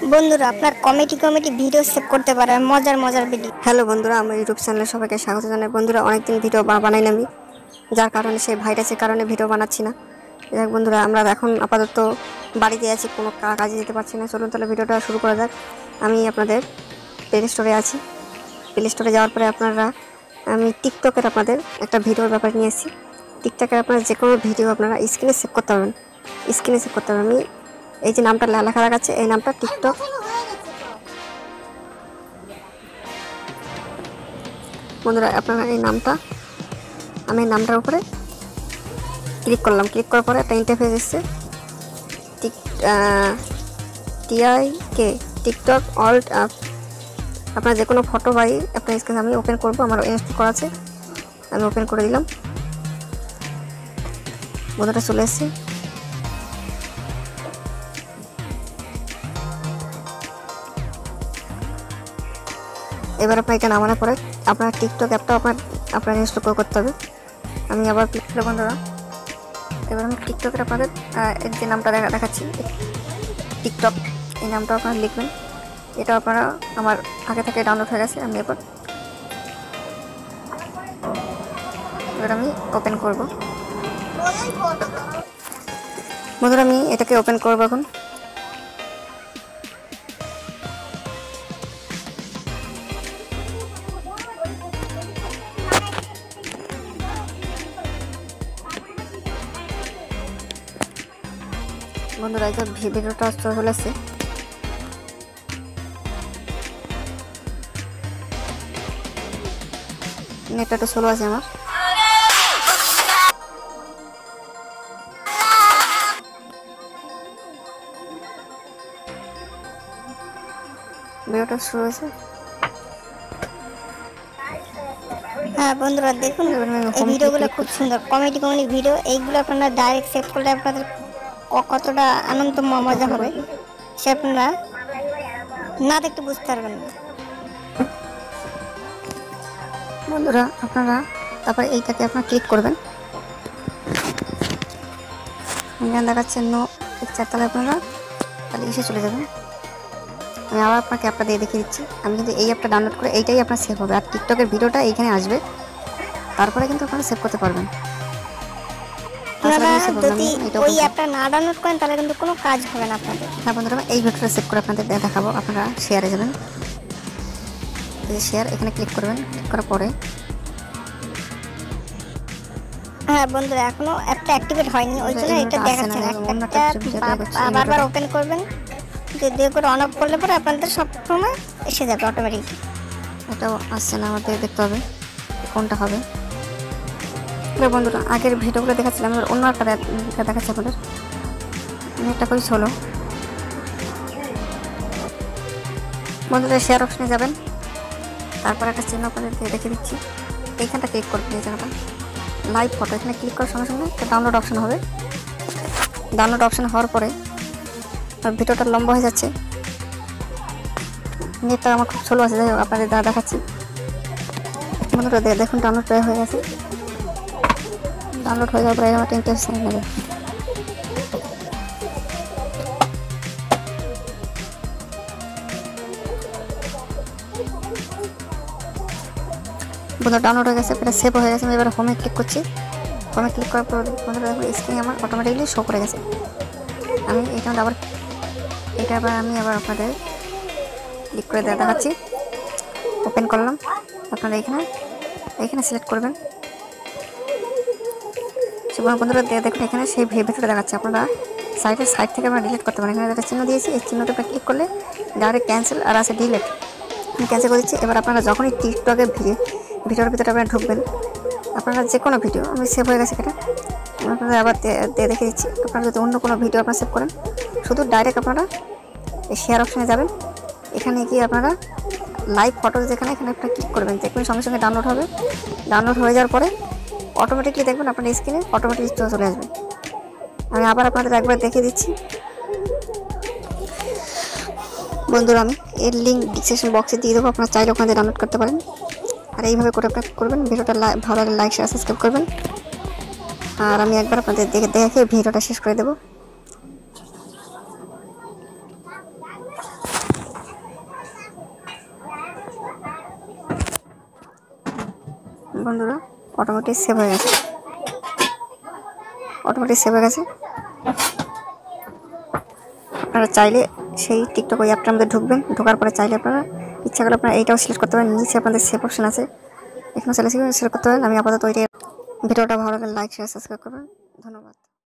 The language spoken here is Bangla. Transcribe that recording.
বন্ধুরা আপনার কমেডি ভিডিও সেভ করতে পারেন, মজার ভিডিও। হ্যালো বন্ধুরা, আমার ইউটিউব চ্যানেলে সবাইকে স্বাগত জানাই। বন্ধুরা, অনেকদিন ভিডিও বানাই না আমি, যার কারণে সেই ভাইরাসের কারণে ভিডিও বানাচ্ছি না। যাক বন্ধুরা, আমরা এখন আপাতত বাড়িতে আছি, কোনো কাজে যেতে পারছি না। চলুন তাহলে ভিডিওটা শুরু করা যাক। আমি আপনাদের প্লে স্টোরে আছি। প্লে স্টোরে যাওয়ার পরে আমি টিকটকের আপনাদের একটা ভিডিওর ব্যাপার নিয়ে এসেছি। টিকটকের আপনারা যে কোনো ভিডিও আপনারা স্ক্রিনে সেভ করতে পারবেন। আমি এই যে নামটা লেখা রাখাচ্ছে, এই নামটা টিকটক। বন্ধুরা, আপনারা এই নামটার উপরে ক্লিক করলাম। ক্লিক করার পরে একটা ইন্টারফেস এসছে, TIK টিকটক অল্ট অ্যাপ। আপনার যে কোনো ফটো বাই আপনার স্ক্রিন আমি ওপেন করবো, আমার ইনস্টল করা আছে, আমি ওপেন করে দিলাম। বন্ধুরা চলে এসছে। এবার আপনার এটা নামানোর পরে আপনার টিকটক অ্যাপটাও আপনার ইনস্টল করতে হবে। আমি আবার ক্লিক করব। বন্ধুরা, এবার আমি টিকটকের আপনাদের যে নামটা দেখাচ্ছি টিকটক, এই নামটা আপনারা লিখবেন। এটা আপনারা আমার আগে থেকে ডাউনলোড হয়ে গেছে। এবার আমি ওপেন করব। বন্ধুরা, আমি এটাকে ওপেন করব এখন। বন্ধুরা, এই যে ভিডিওটা চলে আসছে। নেটটা একটু স্লো আছে আমার। ভিডিওটা শুরু হয়েছে। হ্যাঁ বন্ধুরা, দেখুন এই ভিডিওগুলো খুব সুন্দর কমেডি ভিডিও। এইগুলো আপনারা ডাইরেক্ট সেভ করলে আপনাদের কতটা আনন্দ মজা হবে সে আপনারা না দেখতে বুঝতে পারবেন না। বন্ধুরা, আপনারা তারপর এইটাকে আপনারা ক্লিক করবেন। এখানে দেখাচ্ছে নো পিকচার, তাহলে আপনারা এসে চলে যাবেন। আমি আবার আপনাকে অ্যাপটা দিয়ে দেখিয়ে দিচ্ছি। আমি কিন্তু এই অ্যাপটা ডাউনলোড করে এইটাই আপনার সেভ হবে, আর টিকটকের ভিডিওটা এইখানে আসবে, তারপরে কিন্তু আপনারা সেভ করতে পারবেন। আপনারা যদি ওই অ্যাপটা না ডাউনলোড করেন তাহলে কিন্তু কোনো কাজ হবে না আপনাদের। হ্যাঁ বন্ধুরা, এই ভিডিওটা সেভ করে আপনাদের দেখাবো। আপনারা শেয়ারে যাবেন, এই শেয়ার এখানে ক্লিক করবেন। ক্লিক করার পরে হ্যাঁ বন্ধুরা, এখনো অ্যাপটা অ্যাক্টিভেট হয়নি, ওই জন্য এটা দেখাচ্ছে না। বারবার ওপেন করবেন, দিয়ে করে অন অফ করলে পরে আপনাদের সব সময় এসে যাবে অটোমেটিক। এটাও আসছে না, আমাদের দেখতে হবে কোনটা হবে। বন্ধুরা, আগের ভিডিওগুলো দেখাচ্ছিলাম, এবার অন্য একটা দেখাচ্ছে আপনাদের। একটা করে ছোলো। বন্ধুরা, শেয়ার অপশনে যাবেন, তারপর একটা চিহ্ন আপনাদেরকে দেখে দিচ্ছি, এইখানটা ক্লিক করবেন। এই জায়গাটা লাইভ ফটো, এখানে ক্লিক করার সঙ্গে সঙ্গে একটা ডাউনলোড অপশন হবে। ডাউনলোড অপশন হওয়ার পরে ভিডিওটা লম্বা হয়ে যাচ্ছে, নেটটা আমার খুব স্লো আছে, যাই হোক আপনাদের দেখাচ্ছি। বন্ধুরা দেখুন, ডাউনলোড হয়ে গেছে। ডাউনলোড হয়ে যাওয়ার পরে আমার ইন্টারেস্ট নেবে। বন্ধুরা, ডাউনলোড হয়ে গেছে, এটা সেভ হয়ে গেছে। আমি এবার হোমে ক্লিক করছি। হোমে ক্লিক করার পর বন্ধুরা দেখুন স্ক্রিনে আমার অটোমেটিকলি শো করে গেছে। আমি আমি আবার আপনাদের ক্লিক করে দেখাচ্ছি। ওপেন করলাম। আপনারা এখানে সিলেক্ট করবেন। বন্ধুরা দেখুন, এখানে সেই ভিডিওটা দেখাচ্ছে। আপনারা সাইড থেকে আমরা ডিলিট করতে পারেন। এখানে একটা চিহ্ন দিয়েছি, এই চিহ্নটা ক্লিক করলে ডাইরেক্ট ক্যান্সেল, আর আছে ডিলিট। আমি ক্যান্সেল করে দিচ্ছি। এবার আপনারা যখনই টিকটকের ভিডিওর ভিতরে আপনারা ঢুকবেন, আপনারা যে কোনো ভিডিও আমি সেভ হয়ে গেছে, এটা আপনারা আবার দেখে দিচ্ছি। আপনারা যদি অন্য কোনো ভিডিও আপনারা সেভ করেন, শুধু ডাইরেক্ট আপনারা এই শেয়ার অপশানে যাবেন। এখানে গিয়ে আপনারা লাইভ ফটো এখানে আপনারা ক্লিক করবেন, দেখবেন সঙ্গে সঙ্গে ডাউনলোড হবে। ডাউনলোড হয়ে যাওয়ার পরে অটোমেটিকলি দেখবেন আপনার স্ক্রিনে অটোমেটিক চলে আসবে। আমি আবার আপনাদের একবার দেখিয়ে দিচ্ছি। বন্ধুরা, আমি এর লিঙ্ক ডিসক্রিপশন বক্সে দিয়ে দেবো, আপনারা চাইলে ওখানে ডাউনলোড করতে পারেন। আর এইভাবে করে আপনারা করবেন। ভিডিওটা ভালো লাগলে লাইক শেয়ার সাবস্ক্রাইব করবেন। আর আমি একবার আপনাদের দেখে ভিডিওটা শেষ করে দেবো। বন্ধুরা অটোমেটিক সেভ হয়ে গেছে, আপনারা চাইলে সেই টিকটক ওই অ্যাপটার মধ্যে ঢুকবেন, ঢোকার পরে চাইলে আপনারা ইচ্ছা করে আপনারা এইটাও সিলেক্ট করতে পারেন, নিচে আপনাদের সেভ অপশন আছে, এখানে সিলেক্ট করতে পারেন। আমি আপাতত ওইটাই। ভিডিওটা ভালো লাগলে লাইক শেয়ার সাবস্ক্রাইব করবেন, ধন্যবাদ।